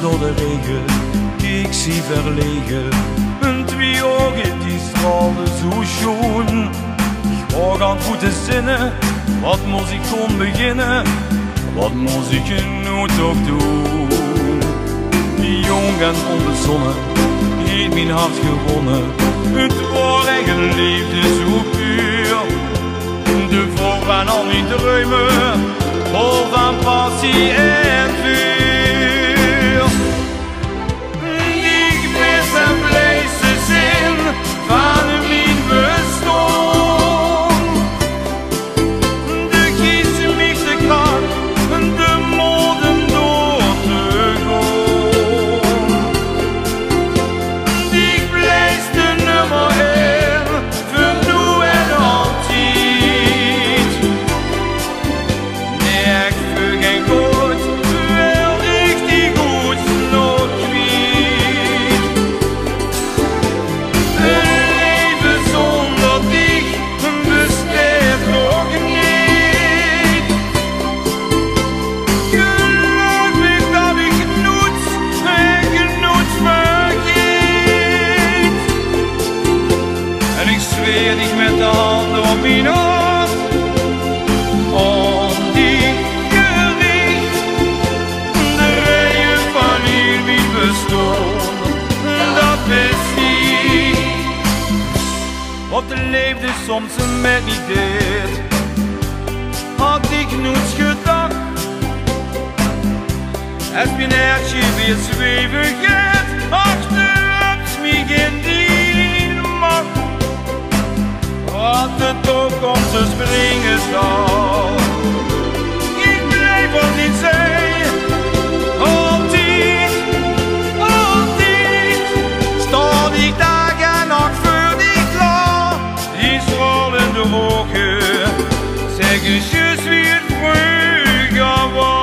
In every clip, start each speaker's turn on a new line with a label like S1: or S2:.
S1: door de regen, ik zie verlegen. Hun twee ogen die straalden zo schoon. Ik hoor aan voeten zinnen, wat moest ik kon beginnen? Wat moest ik nu toch doen? Jong en onbezonnen, heeft mijn hart gewonnen. Het was eigen liefde zo puur. De vrouw van al mijn dromen, vol van passie en vuur. Ik mis en blijste zin van mijn bestaan. De kies mich de kracht, de moden door te gaan. Ik blijste nummer 1, voor nu en altijd. Nee, ik voel geen goed, wil ik die goed nog kwijt. Een leven zonder dich bestaat nog niet. Geloof ik dat ik genoeg en genoeg vergeet. En ik zweer dich met de handen op mijn hart, om die gericht, de rijen van hier mijn bestaan, dat is die. Wat de leefde soms met niet deed, had ik nooit gedacht. Als mijn hertje weer zweven gaat, achterop mij geen dien mag. Wat de toekomst te springen zal, ik blijf als niet zijn. Altijd, altijd, sta ik dag en nacht voor die klaar. Die stralende ogen zeggen juist wie het vroeger was.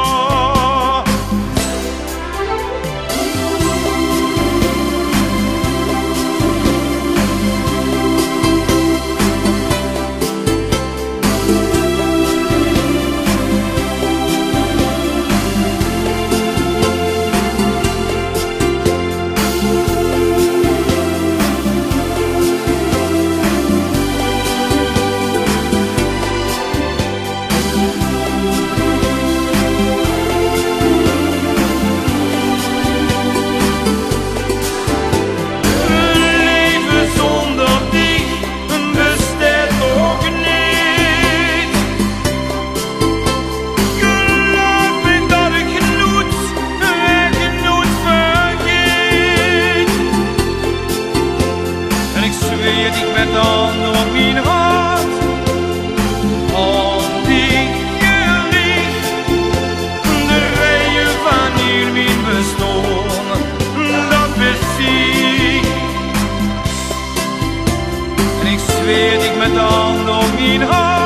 S1: Ik met de handen op mijn hart, om die gericht, de rijen van hier mijn bestaan, dat bezie. En ik zweer ik met de handen op mijn hart.